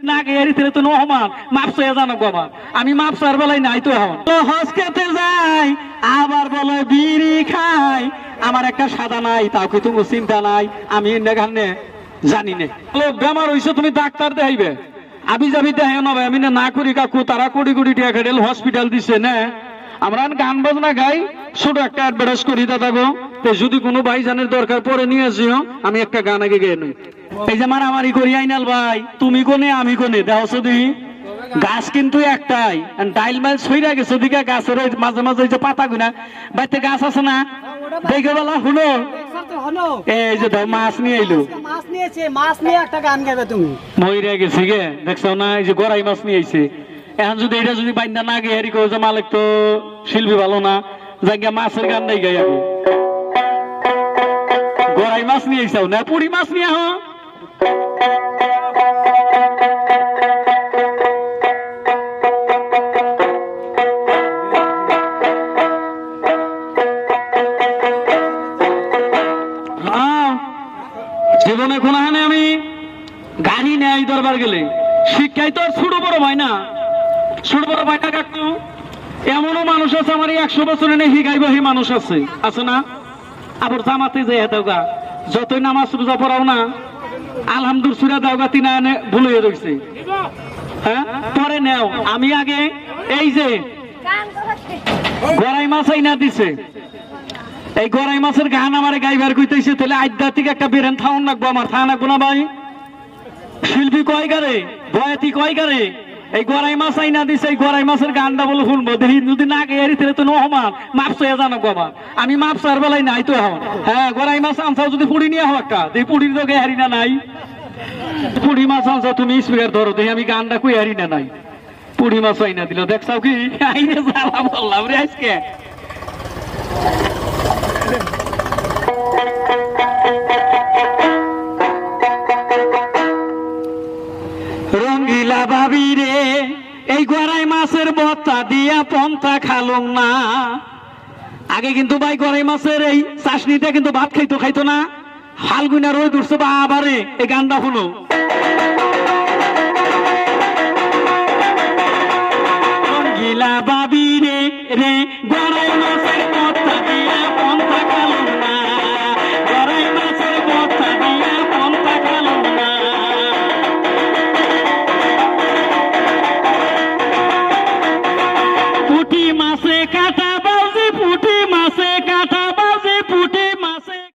না গেরি তেলে তো নহমান মাপ সয়ে জানো বাবা আমি মাপ সার বেলায় নাই তো এখন তো হজ খেতে যাই আবার বলে বিড়ি খাই আমার একটা সাদা নাই তাও কি তুমি চিন্তা নাই আমি এখানে জানি না বেমার হইছে তুমি ডাক্তার দেখাইবে আমি যাবি দেখে না ভাই আমি না করি কাকু তারা কোটি কোটি টাকা খেটেল হসপিটাল দিছে না আমরা গান বাজনা গাই ছোট একটা অ্যাডভার্টাইজ করি দাদা গো যদি কোনো ভাইজানের দরকার পরে নিয়ে আসিও আমি একটা গান আগে গেয়ে নই এই যে মারামারি করি আইনাল ভাই তুমি কোনে আমি কোনে দেহ শুধু গাছ কিন্তু একটাই ডাইল মাইল ছইরা গেছে ওদিকে গাছের মাঝে মাঝে যে পাতা গুনা বাড়িতে গাছ আছে না দেখে বেলা হলো এই যে মাছ নিয়ে এলো মাছ নিয়ে একটা গান গাবে তুমি মইরা গেছে গে দেখছো না এই যে গড়াই মাছ নিয়ে আইছে এখন যদি এটা যদি বাইন্দা না গে হেরি যে মালিক তো শিল্পী ভালো না জায়গা মাছের গান নাই গাই আমি গড়াই মাছ নিয়ে আইসাও না পুরি মাছ নিয়ে আহ জীবনে কোনখানে আমি গাড়ি নেই দরবার গেলে শিক্ষায় তো ছোট বড় ভাই না ছোট বড় ভাই না কাকু এমনও মানুষ আছে আমার 100 বছর এনে শিখাইব সেই মানুষ আছে আছে না আবার জামাতে যে দেওগা যতই নামাজ রোজা পড়াও না আলহামদুলিল্লাহ দেওগা তিনা এনে ভুলে রয়েছে হ্যাঁ পরে নেও আমি আগে এই যে গড়াই মাছ আইনা দিছে এই গড়াই মাছের গান আমার গাইবার কইতেছে তাহলে আধ্যাত্মিক একটা বেরেন থাউন লাগবো আমার থা লাগবো না ভাই শিল্পী কয় গারে বয়াতি কয় গারে এই গড়াই মাছ আইনা দিছে এই গড়াই মাছের গানটা বলে শুনবো দেখি যদি না গেরি তাহলে তো নহমান মাপ সয়ে জানো বাবা আমি মাপ সার বেলায় নাই তো এখন হ্যাঁ গড়াই মাছ আনসাও যদি পুড়ি নিয়ে হোক একটা দেখি পুড়ির তো হারি না নাই পুড়ি মাছ আনসাও তুমি স্পিকার ধরো দেখি আমি গানটা কই হারি না নাই পুড়ি মাছ আইনা দিল দেখছাও কি আইনে জ্বালা বললাম রে আজকে রঙ্গিলা ভাবি রে এই গড়াই মাছের বত্তা দিয়া পন্থা খালুম না আগে কিন্তু ভাই গড়াই মাছের এই চাষনিটা কিন্তু ভাত খাইতো না হালগুনা রই দূরছে বা আবারে এই গানটা শুনো রঙ্গিলা ভাবি রে রে গড়াই মাছের বত্তা দিয়া পন্থা